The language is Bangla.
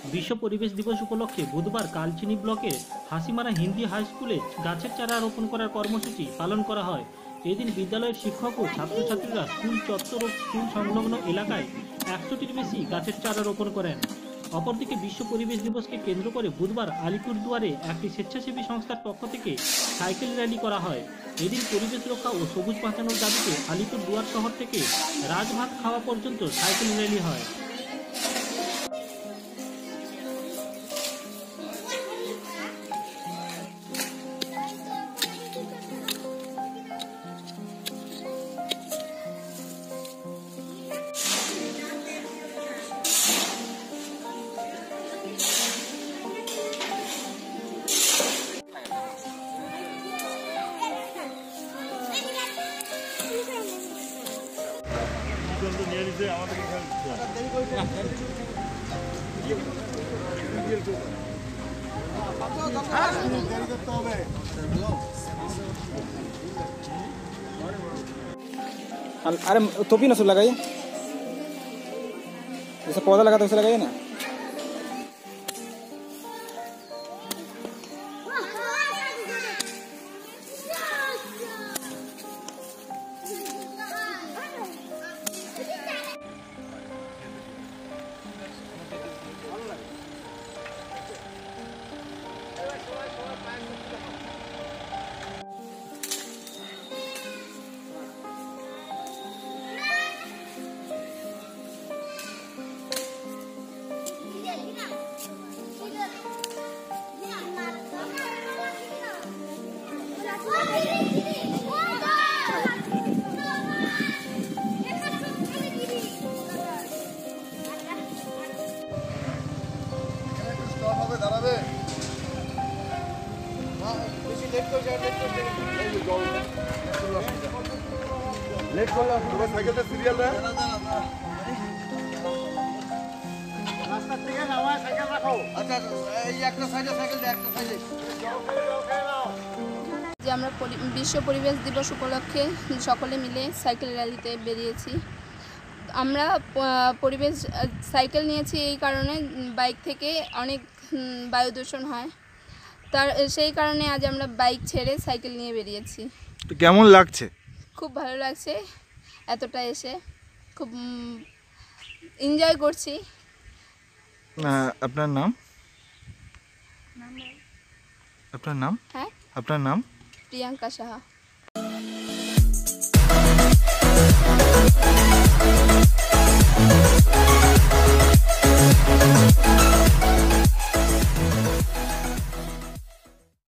বিশ্ব পরিবেশ দিবস উপলক্ষে বুধবার কালচিনি ব্লকের হাসিমারা হিন্দি হাই স্কুলে গাছের চারা রোপণ করার কর্মসূচি পালন করা হয়। এদিন বিদ্যালয়ের শিক্ষক ও ছাত্রছাত্রীরা স্কুল চত্বর ও স্কুল সংলগ্ন এলাকায় 100টির বেশি গাছের চারা রোপণ করেন। অপরদিকে বিশ্ব পরিবেশ দিবসকে কেন্দ্র করে বুধবার আলিপুরদুয়ারে একটি স্বেচ্ছাসেবী সংস্থার পক্ষ থেকে সাইকেল র্যালি করা হয়। এদিন পরিবেশ রক্ষা ও সবুজ বাঁচানোর দাবিতে আলিপুরদুয়ার শহর থেকে রাজভাত খাওয়া পর্যন্ত সাইকেল র্যালি হয়। अरे टोपी ना सो लगाइए, जैसे पौधा लगाता है वैसे लगाइए ना। लेट कर लो तुम्हारा साइकिल का सीरियल है रास्ता ठीक है ना वहां साइकिल रखो अच्छा এই একটা সাইডে সাইকেল দে একটা সাইডে যে আমরা বিশ্ব পরিবেশ দিবস উপলক্ষে সকলে মিলে সাইকেল র্যালিতে বেরিয়েছি। আমরা পরিবেশ সাইকেল নিয়েছি এই কারণে বাইক থেকে অনেক বায়ু দূষণ হয়, তার সেই কারণে আজ আমরা বাইক ছেড়ে সাইকেল নিয়ে বেরিয়েছি। তো কেমন লাগছে? খুব ভালো লাগছে, এতটা এসে খুব এনজয় করছি। আপনার নাম? আপনার নাম? হ্যাঁ, আপনার নাম? প্রিয়াঙ্কা সাহা।